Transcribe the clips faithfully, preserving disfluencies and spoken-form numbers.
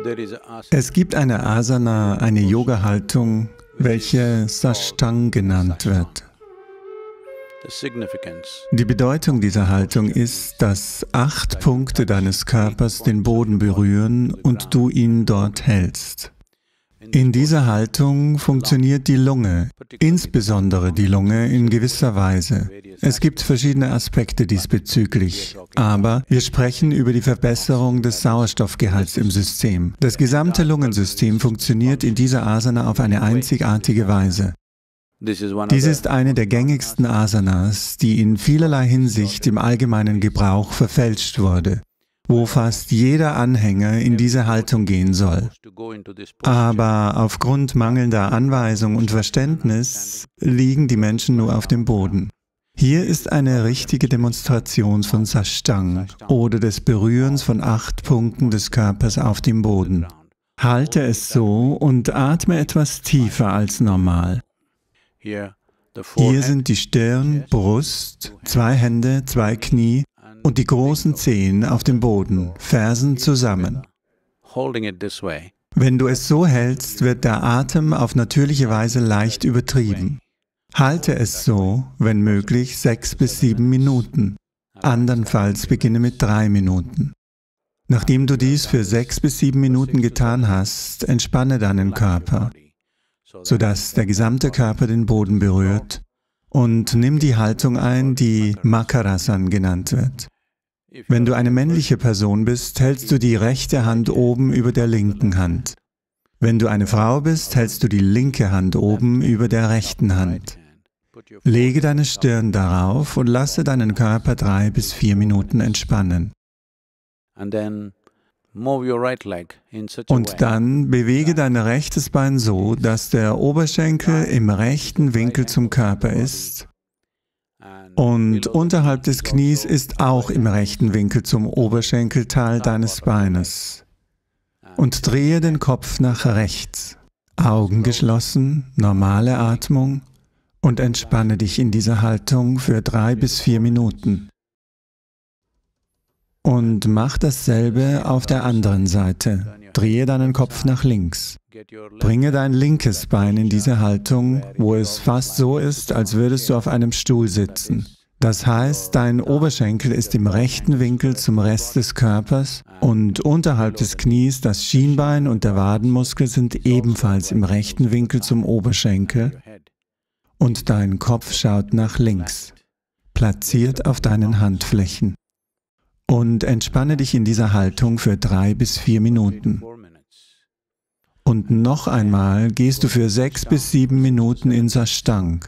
Es gibt eine Asana, eine Yoga-Haltung, welche Sashtang genannt wird. Die Bedeutung dieser Haltung ist, dass acht Punkte deines Körpers den Boden berühren und du ihn dort hältst. In dieser Haltung funktioniert die Lunge, insbesondere die Lunge in gewisser Weise. Es gibt verschiedene Aspekte diesbezüglich, aber wir sprechen über die Verbesserung des Sauerstoffgehalts im System. Das gesamte Lungensystem funktioniert in dieser Asana auf eine einzigartige Weise. Dies ist eine der gängigsten Asanas, die in vielerlei Hinsicht im allgemeinen Gebrauch verfälscht wurde, wo fast jeder Anhänger in diese Haltung gehen soll. Aber aufgrund mangelnder Anweisung und Verständnis liegen die Menschen nur auf dem Boden. Hier ist eine richtige Demonstration von Sashtang oder des Berührens von acht Punkten des Körpers auf dem Boden. Halte es so und atme etwas tiefer als normal. Hier sind die Stirn, Brust, zwei Hände, zwei Knie und die großen Zehen auf dem Boden, Fersen zusammen. Wenn du es so hältst, wird der Atem auf natürliche Weise leicht übertrieben. Halte es so, wenn möglich, sechs bis sieben Minuten. Andernfalls beginne mit drei Minuten. Nachdem du dies für sechs bis sieben Minuten getan hast, entspanne deinen Körper, sodass der gesamte Körper den Boden berührt, und nimm die Haltung ein, die Makarasan genannt wird. Wenn du eine männliche Person bist, hältst du die rechte Hand oben über der linken Hand. Wenn du eine Frau bist, hältst du die linke Hand oben über der rechten Hand. Lege deine Stirn darauf und lasse deinen Körper drei bis vier Minuten entspannen. Und dann bewege dein rechtes Bein so, dass der Oberschenkel im rechten Winkel zum Körper ist und unterhalb des Knies ist auch im rechten Winkel zum Oberschenkelteil deines Beines. Und drehe den Kopf nach rechts. Augen geschlossen, normale Atmung und entspanne dich in dieser Haltung für drei bis vier Minuten. Und mach dasselbe auf der anderen Seite. Drehe deinen Kopf nach links. Bringe dein linkes Bein in diese Haltung, wo es fast so ist, als würdest du auf einem Stuhl sitzen. Das heißt, dein Oberschenkel ist im rechten Winkel zum Rest des Körpers und unterhalb des Knies das Schienbein und der Wadenmuskel sind ebenfalls im rechten Winkel zum Oberschenkel und dein Kopf schaut nach links, platziert auf deinen Handflächen. Und entspanne dich in dieser Haltung für drei bis vier Minuten. Und noch einmal gehst du für sechs bis sieben Minuten in Sashtang.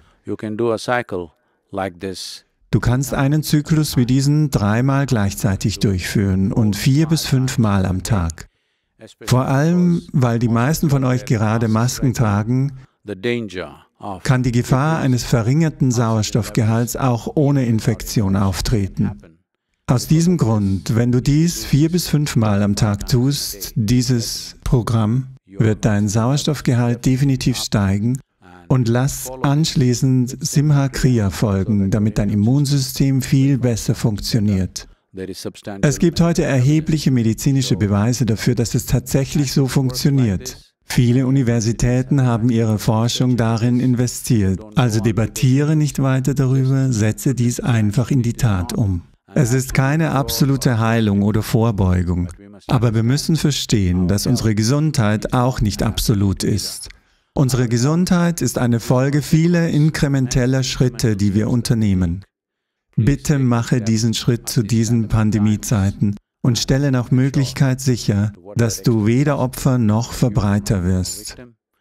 Du kannst einen Zyklus wie diesen dreimal gleichzeitig durchführen und vier bis fünfmal am Tag. Vor allem, weil die meisten von euch gerade Masken tragen, kann die Gefahr eines verringerten Sauerstoffgehalts auch ohne Infektion auftreten. Aus diesem Grund, wenn du dies vier bis fünfmal am Tag tust, dieses Programm, wird dein Sauerstoffgehalt definitiv steigen und lass anschließend Simha Kriya folgen, damit dein Immunsystem viel besser funktioniert. Es gibt heute erhebliche medizinische Beweise dafür, dass es tatsächlich so funktioniert. Viele Universitäten haben ihre Forschung darin investiert. Also debattiere nicht weiter darüber, setze dies einfach in die Tat um. Es ist keine absolute Heilung oder Vorbeugung, aber wir müssen verstehen, dass unsere Gesundheit auch nicht absolut ist. Unsere Gesundheit ist eine Folge vieler inkrementeller Schritte, die wir unternehmen. Bitte mache diesen Schritt zu diesen Pandemiezeiten und stelle nach Möglichkeit sicher, dass du weder Opfer noch Verbreiter wirst.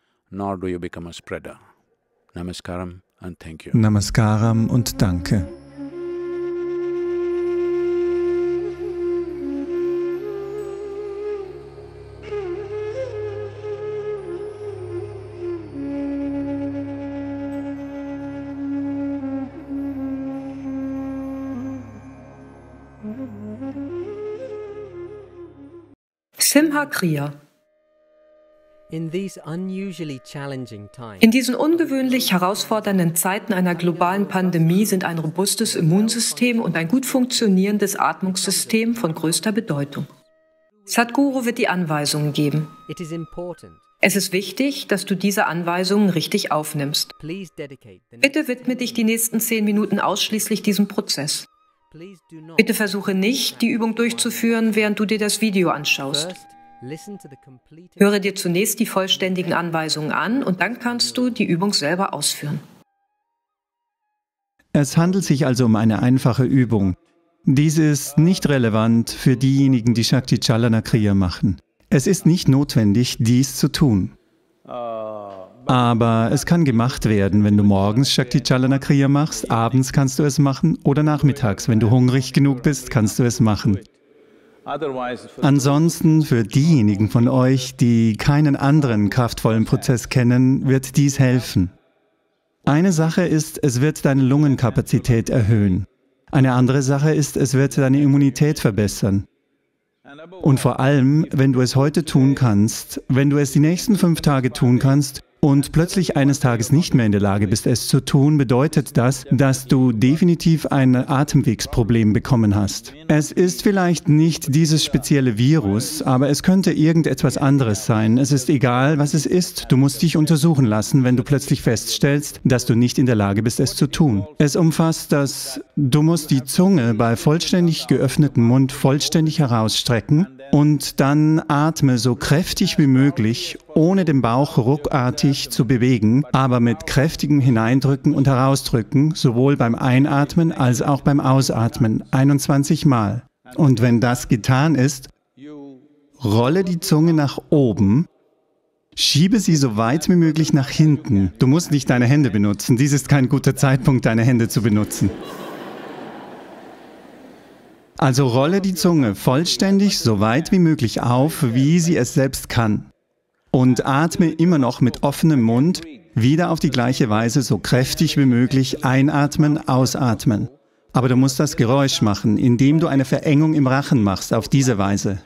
Namaskaram und danke. Simha Kriya. In diesen ungewöhnlich herausfordernden Zeiten einer globalen Pandemie sind ein robustes Immunsystem und ein gut funktionierendes Atmungssystem von größter Bedeutung. Sadhguru wird die Anweisungen geben. Es ist wichtig, dass du diese Anweisungen richtig aufnimmst. Bitte widme dich die nächsten zehn Minuten ausschließlich diesem Prozess. Bitte versuche nicht, die Übung durchzuführen, während du dir das Video anschaust. Höre dir zunächst die vollständigen Anweisungen an und dann kannst du die Übung selber ausführen. Es handelt sich also um eine einfache Übung. Dies ist nicht relevant für diejenigen, die Shakti Chalana Kriya machen. Es ist nicht notwendig, dies zu tun. Aber es kann gemacht werden, wenn du morgens Shakti Chalana Kriya machst, abends kannst du es machen oder nachmittags, wenn du hungrig genug bist, kannst du es machen. Ansonsten für diejenigen von euch, die keinen anderen kraftvollen Prozess kennen, wird dies helfen. Eine Sache ist, es wird deine Lungenkapazität erhöhen. Eine andere Sache ist, es wird deine Immunität verbessern. Und vor allem, wenn du es heute tun kannst, wenn du es die nächsten fünf Tage tun kannst und plötzlich eines Tages nicht mehr in der Lage bist, es zu tun, bedeutet das, dass du definitiv ein Atemwegsproblem bekommen hast. Es ist vielleicht nicht dieses spezielle Virus, aber es könnte irgendetwas anderes sein. Es ist egal, was es ist. Du musst dich untersuchen lassen, wenn du plötzlich feststellst, dass du nicht in der Lage bist, es zu tun. Es umfasst das, du musst die Zunge bei vollständig geöffnetem Mund vollständig herausstrecken und dann atme so kräftig wie möglich, ohne den Bauch ruckartig zu bewegen, aber mit kräftigem Hineindrücken und Herausdrücken, sowohl beim Einatmen als auch beim Ausatmen, einundzwanzig Mal. Und wenn das getan ist, rolle die Zunge nach oben, schiebe sie so weit wie möglich nach hinten. Du musst nicht deine Hände benutzen, dies ist kein guter Zeitpunkt, deine Hände zu benutzen. Also rolle die Zunge vollständig so weit wie möglich auf, wie sie es selbst kann. Und atme immer noch mit offenem Mund, wieder auf die gleiche Weise so kräftig wie möglich einatmen, ausatmen. Aber du musst das Geräusch machen, indem du eine Verengung im Rachen machst, auf diese Weise.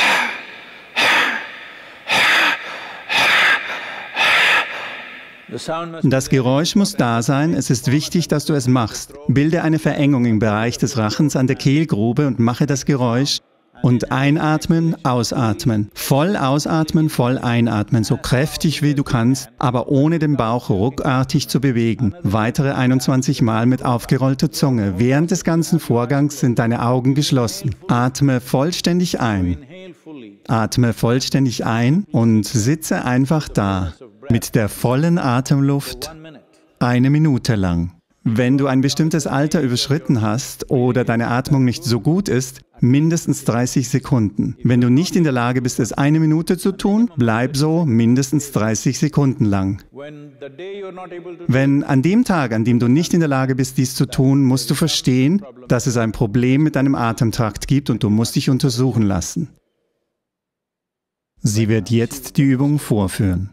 Das Geräusch muss da sein, es ist wichtig, dass du es machst. Bilde eine Verengung im Bereich des Rachens an der Kehlgrube und mache das Geräusch. Und einatmen, ausatmen. Voll ausatmen, voll einatmen, so kräftig wie du kannst, aber ohne den Bauch ruckartig zu bewegen. Weitere einundzwanzig Mal mit aufgerollter Zunge. Während des ganzen Vorgangs sind deine Augen geschlossen. Atme vollständig ein. Atme vollständig ein und sitze einfach da. Mit der vollen Atemluft eine Minute lang. Wenn du ein bestimmtes Alter überschritten hast oder deine Atmung nicht so gut ist, mindestens dreißig Sekunden. Wenn du nicht in der Lage bist, es eine Minute zu tun, bleib so mindestens dreißig Sekunden lang. Wenn an dem Tag, an dem du nicht in der Lage bist, dies zu tun, musst du verstehen, dass es ein Problem mit deinem Atemtrakt gibt und du musst dich untersuchen lassen. Sie wird jetzt die Übung vorführen.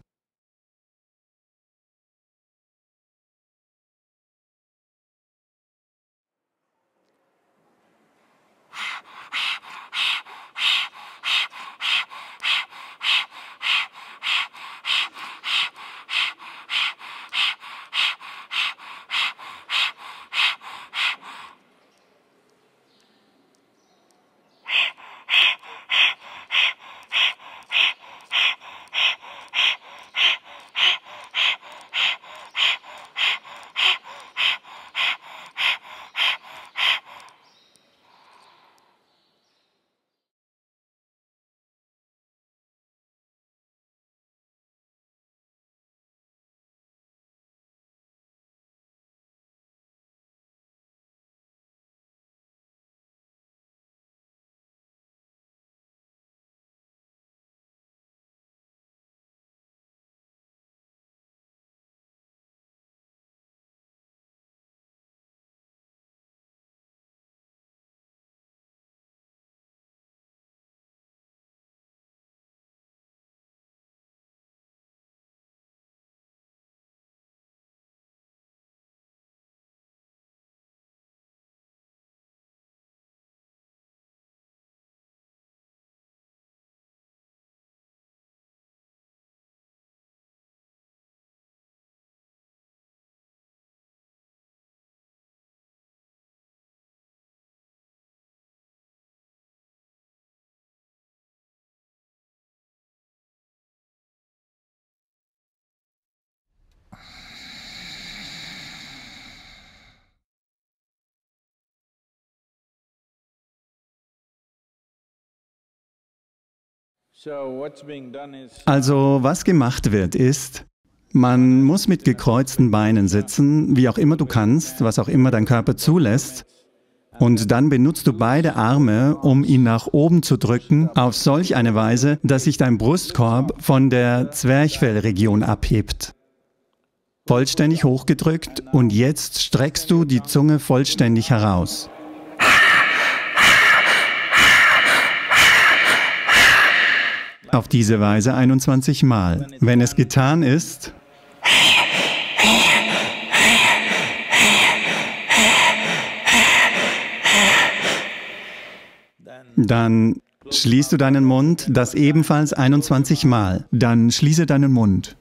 Also, was gemacht wird, ist, man muss mit gekreuzten Beinen sitzen, wie auch immer du kannst, was auch immer dein Körper zulässt. Und dann benutzt du beide Arme, um ihn nach oben zu drücken, auf solch eine Weise, dass sich dein Brustkorb von der Zwerchfellregion abhebt. Vollständig hochgedrückt und jetzt streckst du die Zunge vollständig heraus. Auf diese Weise einundzwanzig Mal. Wenn es getan ist, dann schließt du deinen Mund, das ebenfalls einundzwanzig Mal. Dann schließe deinen Mund.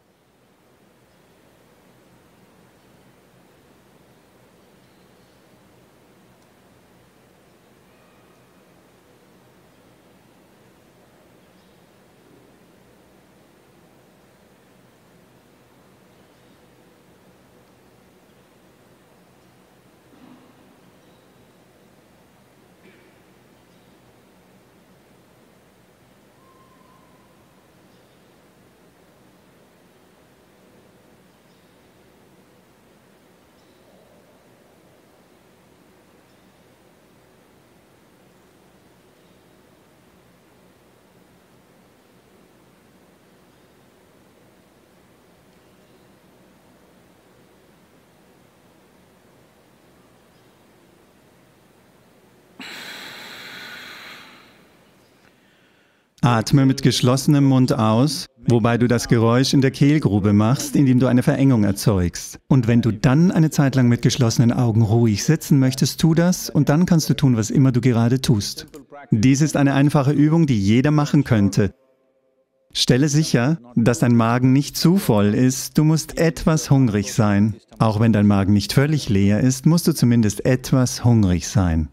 Atme mit geschlossenem Mund aus, wobei du das Geräusch in der Kehlgrube machst, indem du eine Verengung erzeugst. Und wenn du dann eine Zeit lang mit geschlossenen Augen ruhig sitzen möchtest, tu das und dann kannst du tun, was immer du gerade tust. Dies ist eine einfache Übung, die jeder machen könnte. Stelle sicher, dass dein Magen nicht zu voll ist, du musst etwas hungrig sein. Auch wenn dein Magen nicht völlig leer ist, musst du zumindest etwas hungrig sein.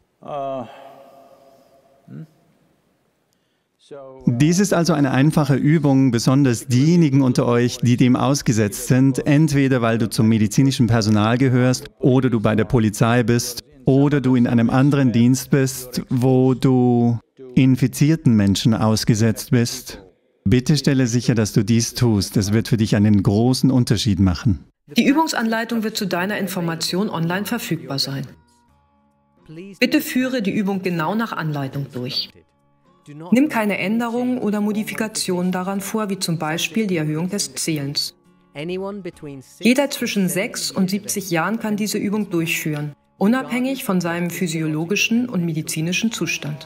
Dies ist also eine einfache Übung, besonders diejenigen unter euch, die dem ausgesetzt sind, entweder weil du zum medizinischen Personal gehörst oder du bei der Polizei bist oder du in einem anderen Dienst bist, wo du infizierten Menschen ausgesetzt bist. Bitte stelle sicher, dass du dies tust. Es wird für dich einen großen Unterschied machen. Die Übungsanleitung wird zu deiner Information online verfügbar sein. Bitte führe die Übung genau nach Anleitung durch. Nimm keine Änderungen oder Modifikationen daran vor, wie zum Beispiel die Erhöhung des Zählens. Jeder zwischen sechs und siebzig Jahren kann diese Übung durchführen, unabhängig von seinem physiologischen und medizinischen Zustand.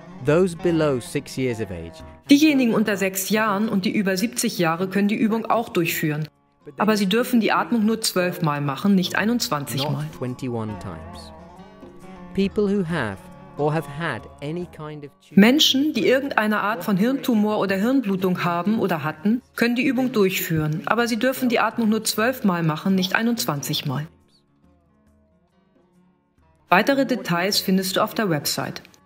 Diejenigen unter sechs Jahren und die über siebzig Jahre können die Übung auch durchführen, aber sie dürfen die Atmung nur zwölf Mal machen, nicht einundzwanzig Mal. Menschen, die irgendeine Art von Hirntumor oder Hirnblutung haben oder hatten, können die Übung durchführen, aber sie dürfen die Atmung nur zwölf Mal machen, nicht einundzwanzig Mal. Weitere Details findest du auf der Website.